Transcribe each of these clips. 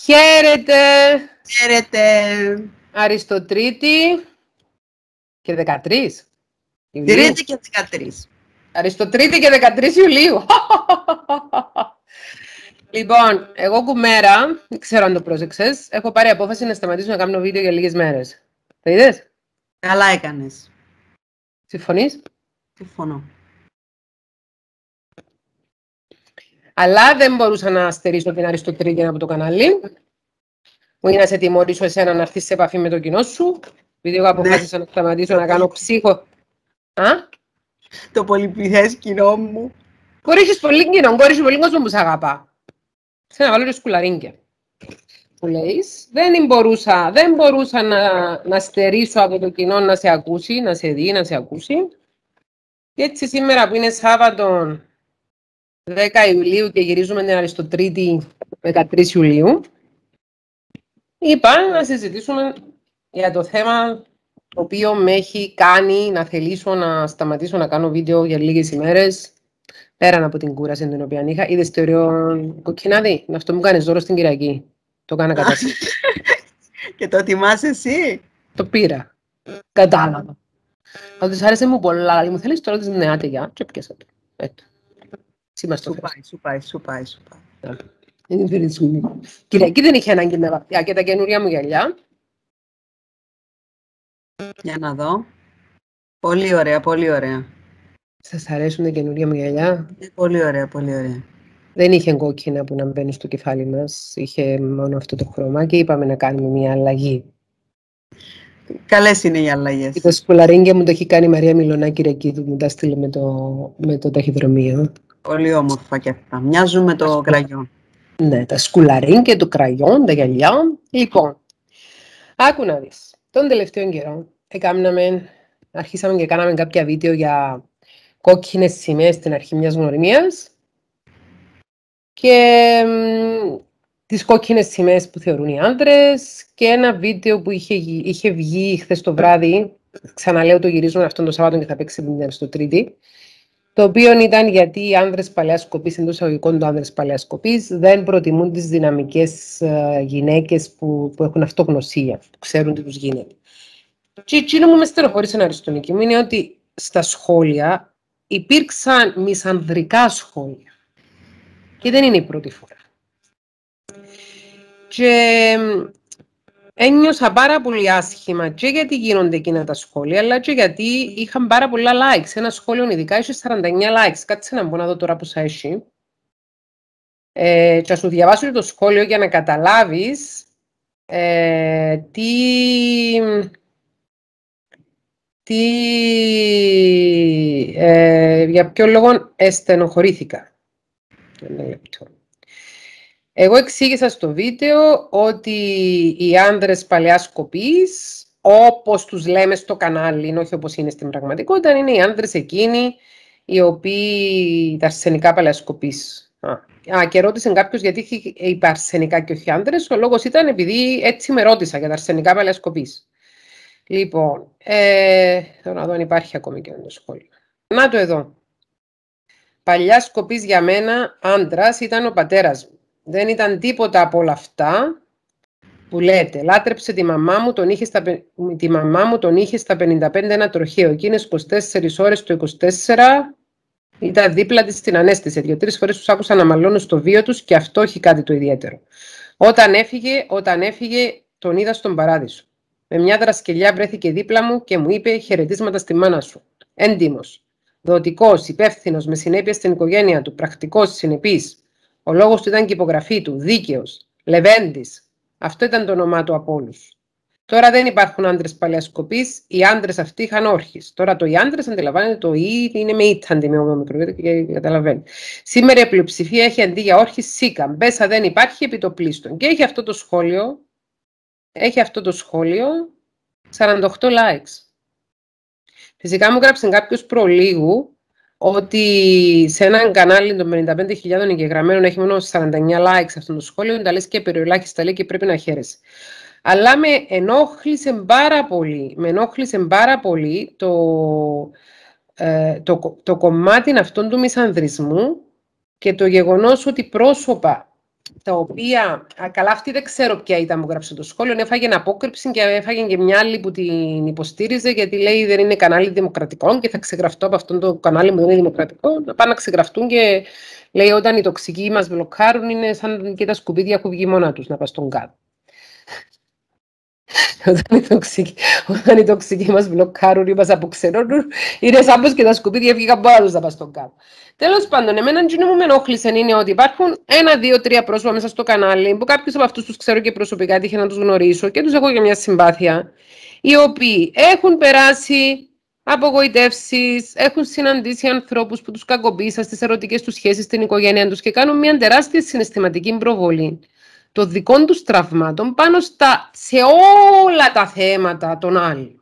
Χαίρετε! Χαίρετε! Αριστοτρίτη και 13. Τρίτη και 13. Αριστοτρίτη και 13 Ιουλίου. Λοιπόν, εγώ κουμέρα, δεν ξέρω αν το πρόσεξες, έχω πάρει απόφαση να σταματήσω να κάνω βίντεο για λίγες μέρες. Το είδες? Καλά έκανες. Συμφωνείς? Συμφωνώ. Αλλά δεν μπορούσα να στερήσω την Αριστοτρίτη από το κανάλι μου ή να σε τιμωρήσω εσένα να έρθεις σε επαφή με το κοινό σου, επειδή εγώ αποφάσισα να σταματήσω να κάνω ψύχο. Το πολυπληθές κοινό μου. Μπορεί έχεις πολύ κοινό, μπορεί έχεις πολύ κόσμο που σ' αγαπά. Σε να βάλω και σκουλαρίγκια. Που λέεις, δεν μπορούσα να στερήσω από το κοινό να σε ακούσει, να σε δει, να σε ακούσει. Και έτσι σήμερα που είναι Σάββατο 10 Ιουλίου και γυρίζουμε την Αριστοτρίτη 13 Ιουλίου, είπα να συζητήσουμε για το θέμα το οποίο με έχει κάνει να θελήσω να σταματήσω να κάνω βίντεο για λίγες ημέρες, πέραν από την κούραση την οποία είχα. Είδες το ωραίο κοκκινάδι, αυτό μου κάνεις δώρο στην Κυριακή. Το κάνα κατάσταση. Και το τιμάς εσύ? Το πήρα. Κατάλαβα. Αλλά της άρεσε μου πολλά, αλλά μου θέλεις τώρα τις νεάτια και πιάσα το. Σου πάει. Κυριακή δεν είχε ανάγκη με βαθιά και τα καινούρια μου γυαλιά. Για να δω. Πολύ ωραία, πολύ ωραία. Σας αρέσουν τα καινούρια μου γυαλιά? Πολύ ωραία, πολύ ωραία. Δεν είχε κόκκινα που να μπαίνει στο κεφάλι μας. Είχε μόνο αυτό το χρώμα και είπαμε να κάνουμε μια αλλαγή. Καλές είναι οι αλλαγές. Το σκουλαρίγκια μου το έχει κάνει η Μαρία Μιλωνάκη Ρεκίδου, μου τα στείλε με το ταχυδρομείο. Πολύ όμορφα και αυτά. Μοιάζουν με το κραγιόν. Ναι, τα σκουλαρίγκια, το κραγιόν, τα γυαλιά. Λοιπόν, άκου να δεις. Τον τελευταίο καιρό αρχίσαμε και κάναμε κάποια βίντεο για κόκκινες σημαίες στην αρχή μιας γνωριμίας και τις κόκκινες σημαίες που θεωρούν οι άντρες και ένα βίντεο που είχε βγει χθες το βράδυ, ξαναλέω το γυρίζουμε αυτόν τον Σαββάτο και θα παίξει την Αριστοτρίτη, το οποίο ήταν γιατί οι άνδρες παλαιάς σκοπής, εντός εισαγωγικών του άνδρες παλαιάς σκοπής, δεν προτιμούν τις δυναμικές γυναίκες που έχουν αυτογνωσία, που ξέρουν τι τους γίνεται. Και εκείνο μου με στενοχώρησε αριστονική μου είναι ότι στα σχόλια υπήρξαν μισανδρικά σχόλια. Και δεν είναι η πρώτη φορά. Και ένιωσα πάρα πολύ άσχημα και γιατί γίνονται εκείνα τα σχόλια, αλλά και γιατί είχαν πάρα πολλά likes. Ένα σχόλιο ειδικά είχε 49 likes. Κάτσε να μπω να δω τώρα πόσα έχει. Και θα σου διαβάσω το σχόλιο για να καταλάβεις για ποιο λόγο στενοχωρήθηκα. Ένα λεπτό. Εγώ εξήγησα στο βίντεο ότι οι άνδρες παλαιάς σκοπής, όπως τους λέμε στο κανάλι, όχι όπως είναι στην πραγματικότητα, είναι οι άνδρες εκείνοι οι οποίοι τα αρσενικά παλαιάς σκοπής. Και ρώτησε κάποιος γιατί είπα αρσενικά και όχι άνδρες. Ο λόγος ήταν επειδή έτσι με ρώτησα για τα αρσενικά παλαιάς σκοπής. Λοιπόν, θέλω να δω αν υπάρχει ακόμη και ένα σχόλιο. Να το εδώ. Παλιάς σκοπής για μένα άντρας ήταν ο πατέρας μου. Δεν ήταν τίποτα από όλα αυτά που λέτε. Λάτρεψε τη μαμά μου, τον είχε στα 55 ένα τροχαίο. Εκείνες 24 ώρες το 24 ήταν δίπλα της στην ανέστηση. 2-3 φορές τους άκουσα να μαλώνουν στο βίο τους και αυτό έχει κάτι το ιδιαίτερο. Όταν έφυγε τον είδα στον παράδεισο. Με μια δρασκελιά βρέθηκε δίπλα μου και μου είπε χαιρετίσματα στη μάνα σου. Έντιμος, δοτικός, υπεύθυνος, με συνέπεια στην οικογένεια του, πρακτικός, συνεπής. Ο λόγος του ήταν και η υπογραφή του, δίκαιος, λεβέντης. Αυτό ήταν το όνομά του από όλους. Τώρα δεν υπάρχουν άντρες παλαιάς σκοπής, οι άντρες αυτοί είχαν όρχες. Τώρα το οι άντρες αντιλαμβάνεται το ή είναι με ήταντη με μικρό και καταλαβαίνει. Σήμερα η πλειοψηφία έχει αντί για όρχες σίκα. Μπέσα δεν υπάρχει επί το πλήστον. Και έχει αυτό το σχόλιο, 48 likes. Φυσικά μου γράψε κάποιος προλίγου ότι σε έναν κανάλι των 55.000 εγγεγραμμένων έχει μόνο 49 likes αυτό το σχόλιο, τα λες και περιολάχιστα λέει και πρέπει να χαίρεσαι. Αλλά με ενόχλησε πάρα πολύ το κομμάτι αυτών του μισανδρισμού και το γεγονός ότι πρόσωπα τα οποία, καλά αυτή δεν ξέρω ποια ήταν που γράψε το σχόλιο, έφαγε απόκρυψη και έφαγε και μια άλλη που την υποστήριζε, γιατί λέει δεν είναι κανάλι δημοκρατικό και θα ξεγραφτώ από αυτό το κανάλι που δεν είναι δημοκρατικό, να πάνε να ξεγραφτούν και λέει όταν οι τοξικοί μας μπλοκάρουν είναι σαν και τα σκουπίδια έχουν βγει μόνα τους να πας στον κάτω. Όταν οι τοξικοί μας μπλοκάρουν ή μας αποξενώνουν, είναι σαν πως και τα σκουπίδια βγήκαν μόνα τους να πας στον κάτω. Τέλος πάντων, εμένα εκείνο που με ενόχλησε είναι ότι υπάρχουν 1, 2, 3 πρόσωπα μέσα στο κανάλι, που κάποιους από αυτούς τους ξέρω και προσωπικά, τύχε να τους γνωρίσω και τους έχω για μια συμπάθεια, οι οποίοι έχουν περάσει απογοητεύσεις, έχουν συναντήσει ανθρώπους που τους κακοποίησαν στις ερωτικές τους σχέσεις, στην οικογένεια τους και κάνουν μια τεράστια συναισθηματική προβολή των δικών τους τραυμάτων πάνω σε όλα τα θέματα των άλλων.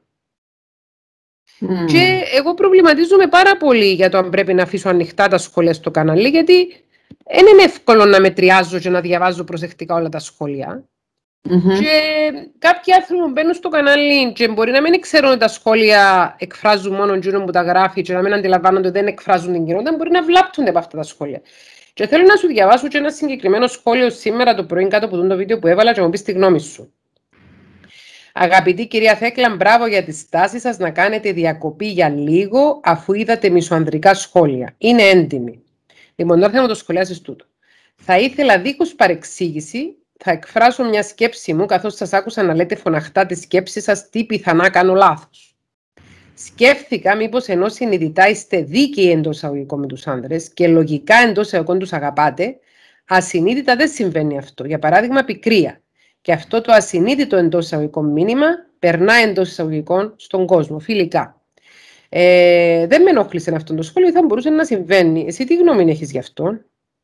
Και εγώ προβληματίζομαι πάρα πολύ για το αν πρέπει να αφήσω ανοιχτά τα σχόλια στο κανάλι, γιατί δεν είναι εύκολο να μετριάζω και να διαβάζω προσεκτικά όλα τα σχόλια. Και κάποιοι άνθρωποι μπαίνουν στο κανάλι και μπορεί να μην ξέρουν ότι τα σχόλια εκφράζουν μόνο εκείνον που τα γράφει και να μην αντιλαμβάνονται ότι δεν εκφράζουν την κοινότητα, μπορεί να βλάπτονται από αυτά τα σχόλια. Και θέλω να σου διαβάσω και ένα συγκεκριμένο σχόλιο σήμερα το πρωί κάτω από το βίντεο που έβαλα και μου πεις τη γνώμη σου. Αγαπητή κυρία Θέκλα, μπράβο για τη στάση σας να κάνετε διακοπή για λίγο αφού είδατε μισοανδρικά σχόλια. Είναι έντιμη. Λοιπόν, τώρα θα μου το σχολιάσεις τούτο. Θα ήθελα δίχως παρεξήγηση, θα εκφράσω μια σκέψη μου καθώς σας άκουσα να λέτε φωναχτά τη σκέψη σας τι πιθανά κάνω λάθος. Σκέφτηκα μήπως ενώ συνειδητά είστε δίκαιοι εντός εισαγωγικών με τους άνδρες και λογικά εντός εισαγωγικών τους αγαπάτε, ασυνείδητα δεν συμβαίνει αυτό. Για παράδειγμα, πικρία. Και αυτό το ασυνείδητο εντός εισαγωγικών μήνυμα περνάει εντός εισαγωγικών στον κόσμο, φιλικά. Δεν με ενόχλησε αυτό το σχόλιο, θα μπορούσε να συμβαίνει. Εσύ τι γνώμη έχεις γι' αυτό?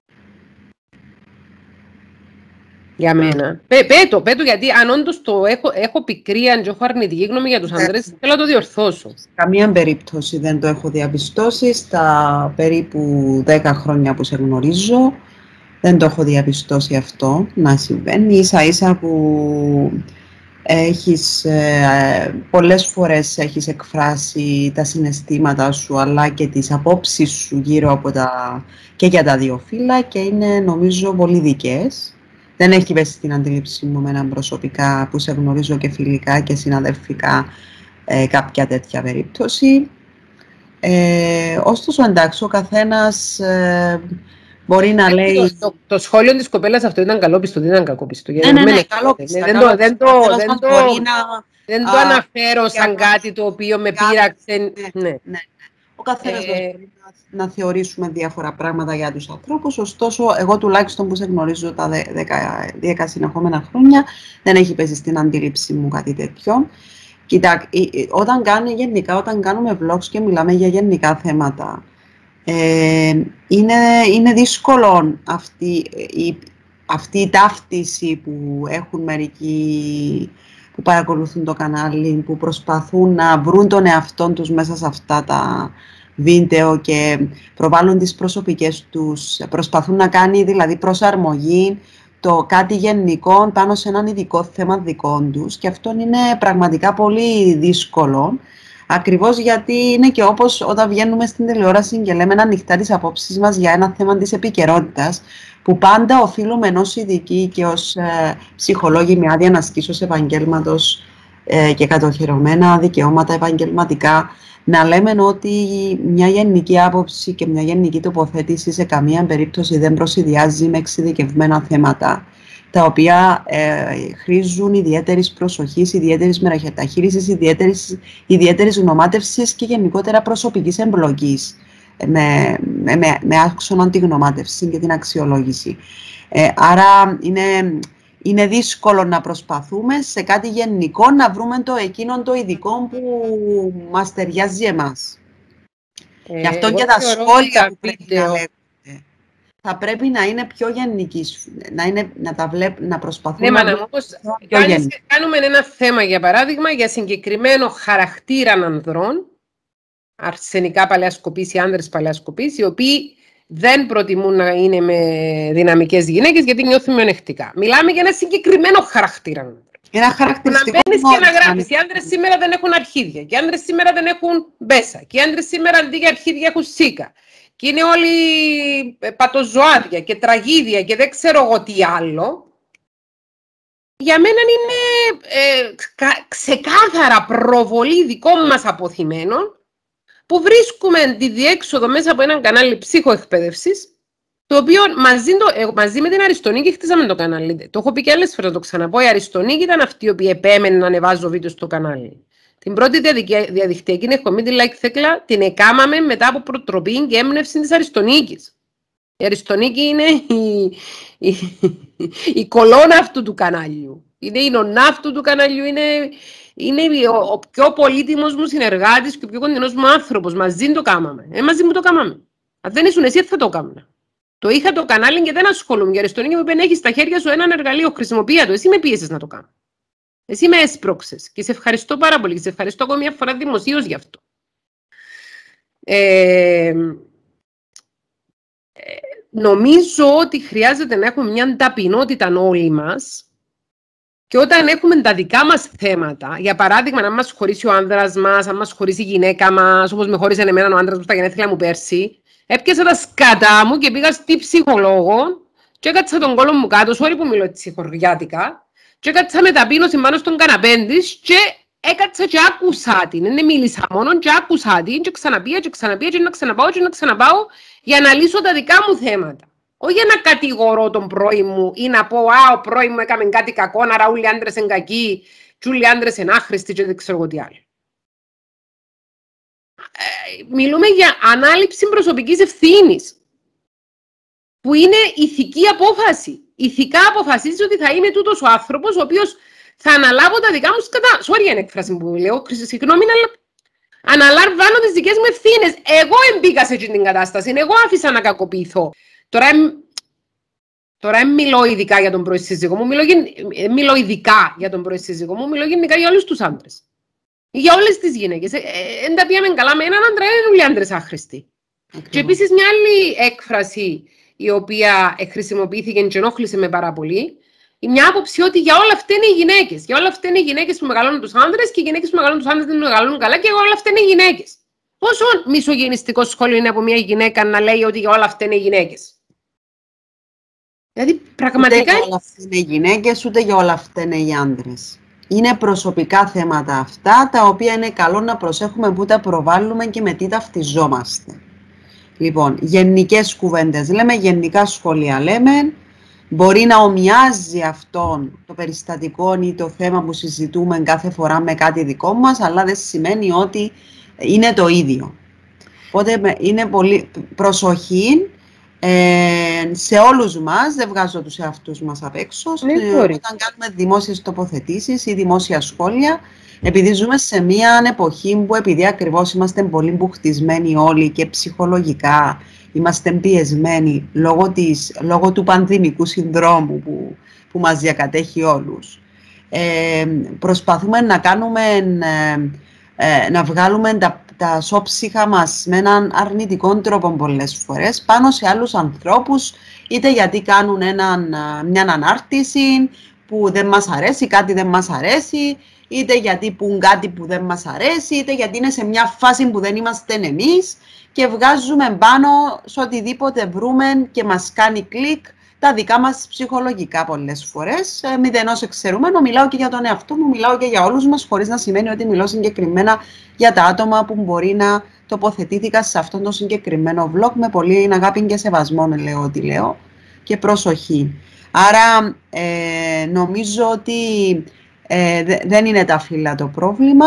Για μένα. Πέτω, γιατί αν όντως έχω πικρία και έχω αρνητική γνώμη για τους άνδρες, θέλω να το διορθώσω. Καμία περίπτωση δεν το έχω διαπιστώσει. Στα περίπου 10 χρόνια που σε γνωρίζω, δεν το έχω διαπιστώσει αυτό να συμβαίνει. Ίσα-ίσα που πολλές φορές έχεις εκφράσει τα συναισθήματα σου, αλλά και τις απόψεις σου γύρω από και για τα δύο φύλλα και είναι νομίζω πολύ δικές. Δεν έχει πέσει στην αντίληψη μου εμένα προσωπικά που σε γνωρίζω και φιλικά και συναδελφικά κάποια τέτοια περίπτωση. Ωστόσο, εντάξει, ο καθένας μπορεί να λέει... Το σχόλιο της κοπέλας αυτό ήταν καλόπιστο, δεν ήταν κακόπιστο. Ναι, καλόπιστο. Δεν το αναφέρω σαν κάτι το οποίο με πείραξε. Ναι. Ο καθένας μπορεί να θεωρήσουμε διάφορα πράγματα για τους ανθρώπους, ωστόσο, εγώ τουλάχιστον που σε γνωρίζω τα 10 συνεχόμενα χρόνια, δεν έχει πέσει στην αντίληψη μου κάτι τέτοιο. Κοίτα, όταν κάνουμε vlogs και μιλάμε για γενικά θέματα, είναι δύσκολο αυτή η ταύτιση που έχουν μερικοί που παρακολουθούν το κανάλι, που προσπαθούν να βρουν τον εαυτό τους μέσα σε αυτά τα βίντεο και προβάλλουν τις προσωπικές τους, προσπαθούν να κάνει δηλαδή προσαρμογή το κάτι γενικό πάνω σε έναν ειδικό θέμα δικό τους και αυτό είναι πραγματικά πολύ δύσκολο. Ακριβώς γιατί είναι και όπως όταν βγαίνουμε στην τηλεόραση και λέμε ανοιχτά τις απόψεις μας για ένα θέμα της επικαιρότητας, που πάντα οφείλουμε ως ειδικοί και ως ψυχολόγοι με άδεια να ασκήσεως επαγγέλματος και κατοχυρωμένα δικαιώματα επαγγελματικά, να λέμε ότι μια γενική άποψη και μια γενική τοποθέτηση σε καμία περίπτωση δεν προσυδειάζει με εξειδικευμένα θέματα, τα οποία χρήζουν ιδιαίτερης προσοχής, ιδιαίτερης μεταχείρισης, ιδιαίτερης γνωμάτευσης και γενικότερα προσωπικής εμπλοκής με άξονα τη γνωμάτευση και την αξιολόγηση. Άρα είναι δύσκολο να προσπαθούμε σε κάτι γενικό να βρούμε εκείνον το ειδικό που μας ταιριάζει εμάς. Γι' αυτό και τα σχόλια που πρέπει να λέγονται θα πρέπει να είναι πιο γενική, να προσπαθούμε να κάνουμε ένα θέμα, για παράδειγμα, για συγκεκριμένο χαρακτήρα ανδρών, αρσενικά παλαιασκοπείς ή άνδρες παλαιασκοπείς, οι οποίοι δεν προτιμούν να είναι με δυναμικές γυναίκες γιατί νιώθουν μειονεκτικά. Μιλάμε για ένα συγκεκριμένο χαρακτήρα. Ένα χαρακτηριστικό. Να μπαίνεις και να γράφεις. Οι άνδρες σήμερα δεν έχουν αρχίδια. Και οι άνδρες σήμερα δεν έχουν μπέσα. Και οι άνδρες σήμερα αντί για αρχίδια έχουν σίκα. και είναι όλοι πατοζωάδια και τραγίδια και δεν ξέρω εγώ τι άλλο, για μένα είναι ξεκάθαρα προβολή δικών μας αποθυμένων, που βρίσκουμε τη διέξοδο μέσα από έναν κανάλι ψυχοεκπαίδευσης, το οποίο μαζί με την Αριστονίκη χτίσαμε το κανάλι. Το έχω πει και άλλες φορές, το ξαναπώ. Η Αριστονίκη ήταν αυτή η οποία επέμενε να ανεβάζω βίντεο στο κανάλι. Την πρώτη διαδικτυακή εκπομπή, τη Like Θέκλα, την εκάμαμε μετά από προτροπή και έμπνευση της Αριστονίκης. Η Αριστονίκη είναι η κολόνα αυτού του κανάλιου. Είναι η νονά αυτού του κανάλιου. Είναι ο πιο πολύτιμος μου συνεργάτης και ο πιο κοντινός μου άνθρωπος. Μαζί το κάμαμε. Μαζί μου το κάμαμε. Αν δεν ήσουν εσύ, θα το κάμαμε. Το είχα το κανάλι και δεν ασχολούμαι. Η Αριστονίκη μου είπε: έχεις στα χέρια σου έναν εργαλείο, χρησιμοποιεί το. Εσύ με πίεσες να το κάνω. Εσύ με έσπρωξες. Και σε ευχαριστώ πάρα πολύ. Και σε ευχαριστώ ακόμη μια φορά δημοσίως γι' αυτό. Νομίζω ότι χρειάζεται να έχουμε μια ταπεινότητα όλοι μας. Και όταν έχουμε τα δικά μας θέματα, για παράδειγμα, αν μας χωρίσει ο άνδρας μας, αν μας χωρίσει η γυναίκα μας, όπως με χώρισε εμένα ο άνδρας μου στα γενέθλια μου πέρσι, έπιασα τα σκάτα μου και πήγα στη ψυχολόγο και έκατσα τον κόλο μου κάτω, sorry που μιλώ έτσι χωριάτικα, και έκατσα με ταπείνωση πάνω στον καναπέ της και έκατσα και άκουσα την. Δεν μίλησα μόνο και άκουσα την και ξαναπία και να ξαναπάω και να ξαναπάω για να λύσω τα δικά μου θέματα. Όχι για να κατηγορώ τον πρώην μου ή να πω ο πρώην μου έκαμε κάτι κακό, άρα όλοι οι άντρες είναι κακοί και όλοι οι άντρες είναι άχρηστοι και δεν ξέρω εγώ τι άλλο. Μιλούμε για ανάληψη προσωπικής ευθύνης, που είναι ηθική απόφαση. Ηθικά αποφασίζεις ότι θα είμαι τούτος ο άνθρωπος ο οποίος θα αναλάβω τα δικά μου σκατά. Sorry για την έκφραση που λέω, συγγνώμη, αλλά αναλαμβάνω τις δικές μου ευθύνες. Εγώ εμπήκα σε αυτή την κατάσταση, εγώ άφησα να κακοποιηθώ. Τώρα μιλώ ειδικά για τον πρώην σύζυγό μου, μιλώ ειδικά για τον πρώην σύζυγό μου, μιλώ γενικά για όλους τους άντρες. Για όλες τις γυναίκες. Εν τα πήγαμε καλά με έναν άντρα, είναι όλοι οι άντρες άχρηστοι. Και επίσης μια άλλη έκφραση η οποία χρησιμοποιήθηκε και ενόχλησε με πάρα πολύ, μια άποψη ότι για όλα αυτά είναι οι γυναίκες. Για όλα αυτά είναι οι γυναίκες που μεγαλώνουν τους άντρες και οι γυναίκες που μεγαλώνουν τους άντρες δεν μεγαλώνουν καλά και για όλα αυτά είναι οι γυναίκες. Πόσο μισογενιστικό σχόλιο είναι από μια γυναίκα να λέει ότι για όλα αυτά είναι οι γυναίκες. Δηλαδή πραγματικά. Ούτε για όλα αυτά είναι οι γυναίκες, ούτε για όλα αυτά είναι οι άντρες. Είναι προσωπικά θέματα αυτά, τα οποία είναι καλό να προσέχουμε που τα προβάλλουμε και με τι ταυτιζόμαστε. Λοιπόν, γενικές κουβέντες λέμε, γενικά σχόλια λέμε. Μπορεί να ομοιάζει αυτόν το περιστατικό ή το θέμα που συζητούμε κάθε φορά με κάτι δικό μας, αλλά δεν σημαίνει ότι είναι το ίδιο. Οπότε είναι πολύ προσοχή σε όλους μας, δεν βγάζω τους εαυτούς μας απ' έξω, όταν κάνουμε δημόσιες τοποθετήσεις ή δημόσια σχόλια, επειδή ζούμε σε μια εποχή που επειδή ακριβώς είμαστε πολύ μπουχτισμένοι όλοι και ψυχολογικά είμαστε πιεσμένοι λόγω του πανδημικού συνδρόμου που μας διακατέχει όλους. Προσπαθούμε να βγάλουμε τα σώψυχα μας με έναν αρνητικό τρόπο πολλές φορές πάνω σε άλλους ανθρώπους, είτε γιατί κάνουν μια ανάρτηση που δεν μας αρέσει, κάτι δεν μας αρέσει, είτε γιατί πουν κάτι που δεν μας αρέσει, είτε γιατί είναι σε μια φάση που δεν είμαστε εμείς και βγάζουμε πάνω σε οτιδήποτε βρούμε και μας κάνει κλικ τα δικά μας ψυχολογικά πολλές φορές. Μηδενός εξαιρούμενο, μιλάω και για τον εαυτό μου, μιλάω και για όλους μας, χωρίς να σημαίνει ότι μιλώ συγκεκριμένα για τα άτομα που μπορεί να τοποθετήθηκα σε αυτόν τον συγκεκριμένο vlog. Με πολύ αγάπη και σεβασμό λέω ό,τι λέω και προσοχή. Άρα νομίζω ότι δεν είναι τα φύλλα το πρόβλημα.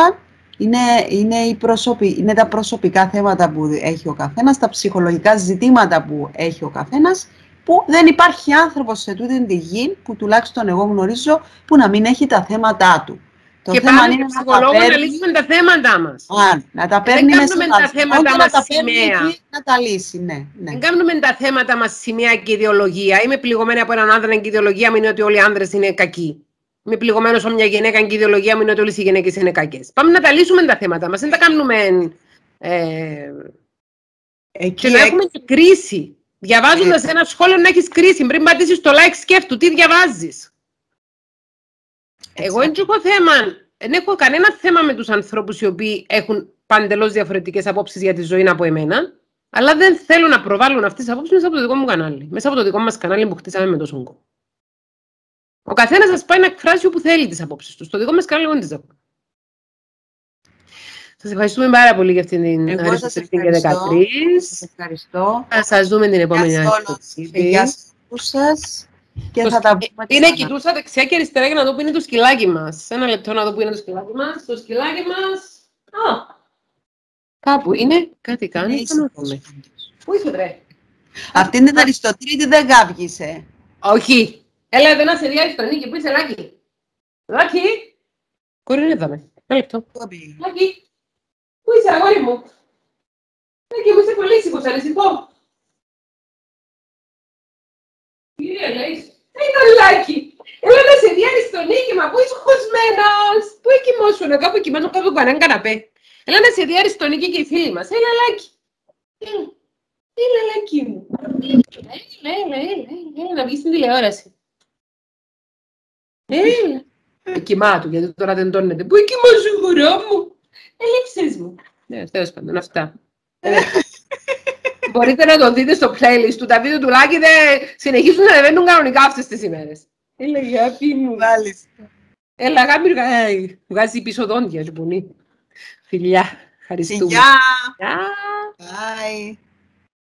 Είναι τα προσωπικά θέματα που έχει ο καθένας, τα ψυχολογικά ζητήματα που έχει ο καθένας, που δεν υπάρχει άνθρωπος σε τούτη τη γη, που τουλάχιστον εγώ γνωρίζω, που να μην έχει τα θέματα του. Το και θέμα είναι να λύσουμε τα θέματα μας. Να τα παίρνει μέσα τα θέματα μας σημαία. Να τα λύσει, ναι. Δεν κάνουμε τα θέματα μας σημαία και ιδεολογία. Είμαι πληγωμένη από έναν άντρα και η ιδεολογία μου είναι ότι όλοι οι άντρες είναι κακοί. Είμαι πληγωμένος από μια γυναίκα και η ιδεολογία μου είναι ότι όλες οι γυναίκες είναι κακές. Πάμε να τα λύσουμε τα θέματα μας. Δεν τα κάνουμε. Και να έχουμε και κρίση. Διαβάζοντας ένα σχόλιο να έχεις κρίση. Πριν πατήσεις το like, σκέφτου τι διαβάζεις. Εγώ δεν έχω κανένα θέμα με τους ανθρώπους οι οποίοι έχουν παντελώς διαφορετικές απόψεις για τη ζωή από εμένα. Αλλά δεν θέλω να προβάλλουν αυτές τις απόψεις μέσα από το δικό μου κανάλι. Μέσα από το δικό μας κανάλι που χτίσαμε με τον κόπο. Ο καθένας σας πάει να εκφράσει όπου θέλει τις απόψεις του. Στο δικό μας κανάλι δεν τις έχω. Σας ευχαριστούμε πάρα πολύ για αυτήν την Αριστοτέλη και 13. Σας ευχαριστώ. Θα σας δούμε την επόμενη Αριστοτέλη. Γεια σας. Και θα τα πούμε. Είναι κοιτούσα δεξιά και αριστερά για να δω που είναι το σκυλάκι μας. Ένα λεπτό να δω που είναι το σκυλάκι μας. Το σκυλάκι μας... κάπου είναι. Κάτι κάνει. Πού είσαι τρέ. Αυτή είναι την Αριστοτέλη, τι δεν γάβγισε. Όχι. Έλα εδώ να σε διάρκει στο νίκη. Πού είσαι, Λάκη. Λάκη. Κόρη, είδαμε. Ένα λεπτό. Λάκη. Πού είσαι, αγόρι μου. Λάκη μου, είσαι πολύ ήσυχος, ανησυχώ. Κύριε, λέει. Ήταν Λάκη. Έλα να σε διάρκει στο νίκη, μα πού είσαι χωσμένος. Πού εκοιμώσουν, κάπου εκοιμάζω κάπου κανέναν καναπέ. Έλα να σε διάρκει στο νίκη και οι φίλοι μας. Έλα, Λάκη. Έλα, Λάκη μου. Έλα, να βγεις στην τηλεόραση. Κοιμά του, γιατί τώρα δεν τόνεται. Πού κοιμάσαι, γουρό μου. Έλειψες μου. Ναι, τέλος πάντων, αυτά. Μπορείτε να το δείτε στο playlist του. Τα βίντεο του Λάκη συνεχίζουν να ανεβαίνουν κανονικά αυτές τις ημέρες. Έλα, αγάπη μου. Έλα, αγάπη μου. Βγάζει πίσω δόντια, λοιπόν. Φιλιά. Ευχαριστούμε. Γεια. Bye.